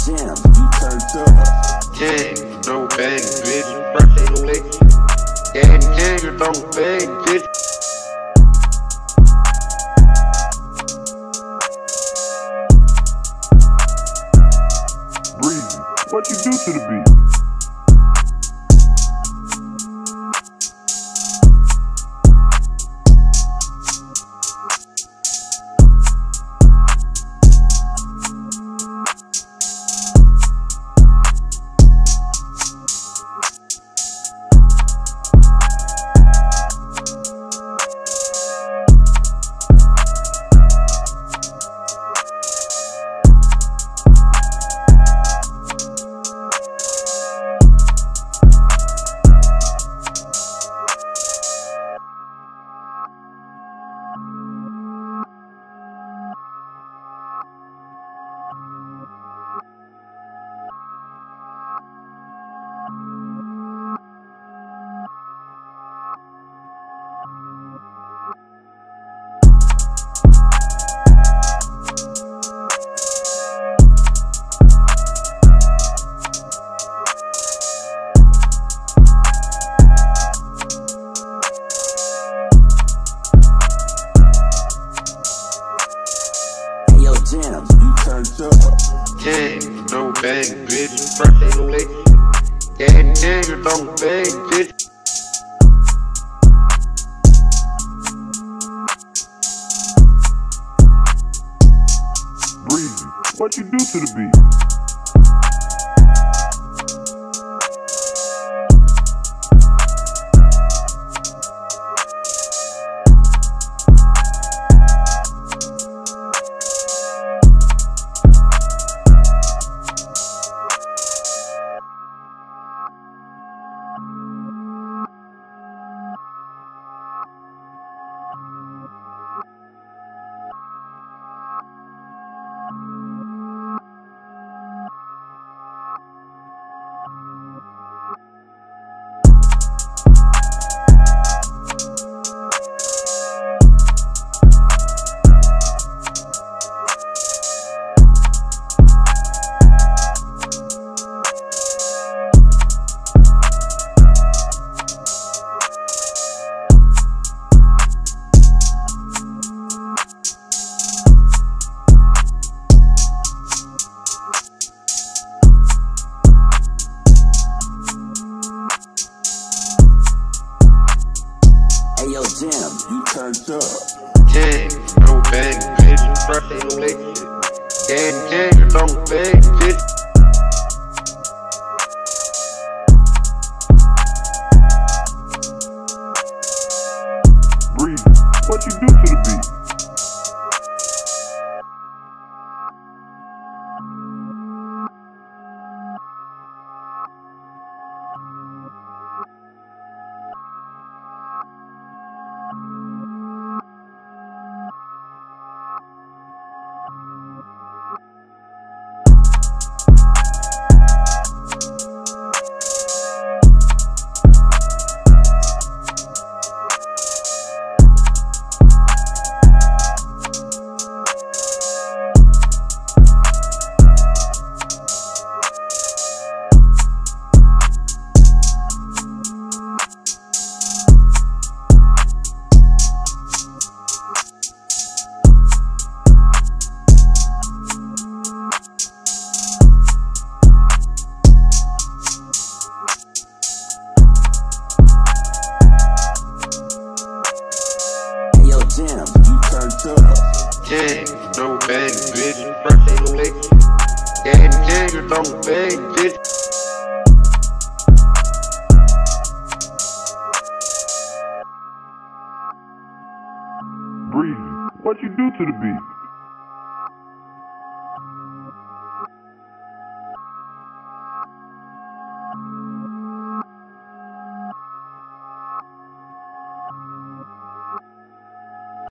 jams, we turned up. Gang, no bang, bitch. Birthday no late. Gang, you don't bang, bitch. Breezy, what you do to the beat? Jams, we turned up. Gang, no bang, bitch. Birthday no late. Gang, you don't bang, bitch. Breezy, what you do to the beat? Ayo jams, we turned up. Gang, no bang, bitch. Birthday no late. Gang, you don't bang, bitch. Breezy, what you do to the beat? Jams, we turned up. Gang, no bang, bitch. Birthday no late. Gang, you don't bang, bitch. Breezy, what you do to the beat?